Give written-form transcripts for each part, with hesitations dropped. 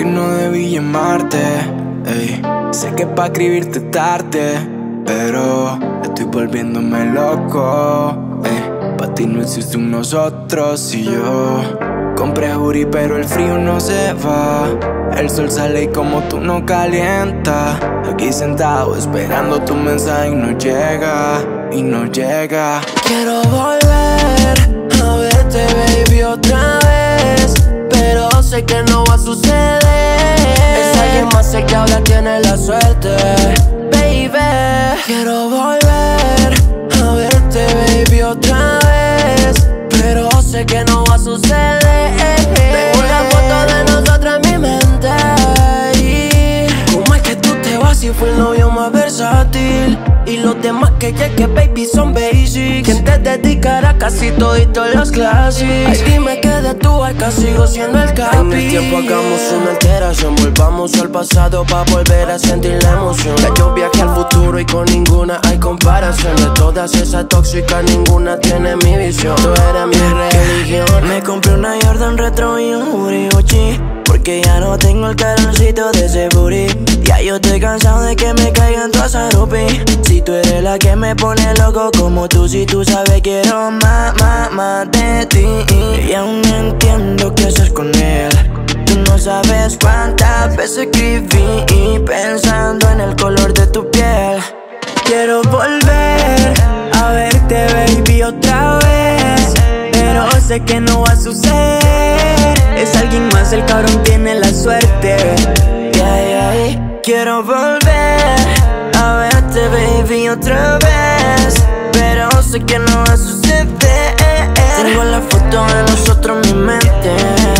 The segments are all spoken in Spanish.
no debí llamarte, ey. Sé que pa' escribirte tarde, pero estoy volviéndome loco, ey. Pa' ti no existe un nosotros y yo. Compré jury pero el frío no se va. El sol sale y como tú no calienta. Aquí sentado esperando tu mensaje y no llega, y no llega. Quiero volver a verte, baby, otra vez, pero sé que no va a suceder. Es alguien más, sé que ahora tiene la suerte, baby. Quiero volver a verte, baby, otra vez, pero sé que no va a suceder. Tengo la foto de nosotros en mi mente. ¿Cómo es que tú te vas si fue el novio más versátil? Y los demás que llegue, baby, son basic. ¿Quién te dedicará casi toditos los clásicos? Ay, dime que de tu arca sigo siendo el capi. En el tiempo hagamos una alteración, volvamos al pasado pa' volver a sentir la emoción. Ya yo viajé al futuro y con ninguna hay comparación. De todas esas tóxicas, ninguna tiene mi visión. Tú eres mi religión. Me compré una Jordan retro y un Uri Gucci, porque ya no tengo el caloncito de ese booty. Ya yo estoy cansado de que me caigan todas esas rupias. Si tú eres la que me pone loco como tú, si tú sabes quiero más de ti. Y aún no entiendo qué haces con él. Tú no sabes cuántas veces escribí pensando en el color de tu piel. Quiero volver a verte, baby, otra vez, pero sé que no va a suceder. Es alguien más, el cabrón tiene la suerte. Quiero volver a verte, baby, otra vez, pero sé que no va a suceder. Tengo la foto de nosotros en mi mente,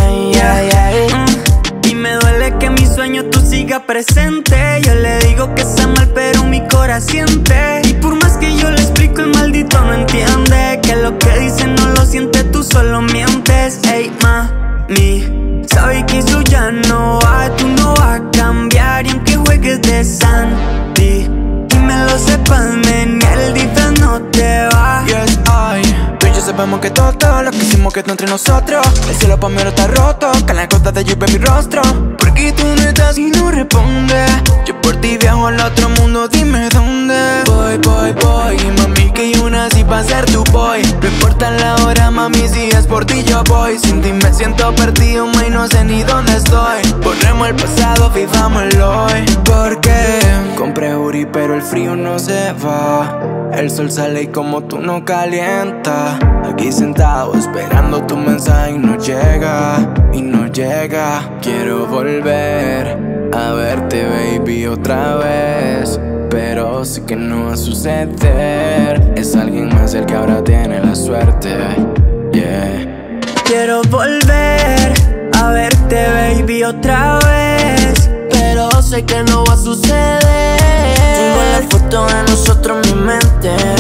Y me duele que mi sueño tú sigas presente. Yo le digo que está mal pero mi corazón siente. Y por más que yo le explico el maldito no entiende. Que lo que dice no lo siente, tú solo mientes. Ey, mami, sabes que eso ya no va. Tú no vas a cambiar y aunque juegues de Santi y me lo sepas, men, el disfraz no te va. Yes, tú y yo sabemos que todo lo que hicimos quedó entre nosotros. El cielo pa' mí ahora está roto, con la gota de lluvia en mi rostro. Porque tú no estás y no respondes. Yo por ti viajo al otro mundo, dime dónde. Voy, y mami que yo nací pa' ser tu boy. No importa la hora, mami, si es por ti yo voy. Sin ti me siento perdido, y no sé ni dónde estoy. Borremos el pasado, vivamos el hoy. Porque compré jury pero el frío no se va. El sol sale y como tú no calienta. Aquí sentado esperando tu mensaje y no llega, y no llega. Quiero volver a verte, baby, otra vez, pero sé que no va a suceder. Es alguien más el que ahora tiene la suerte, yeah. Quiero volver a verte, baby, otra vez, pero sé que no va a suceder. tengo la foto de nosotros en mi mente.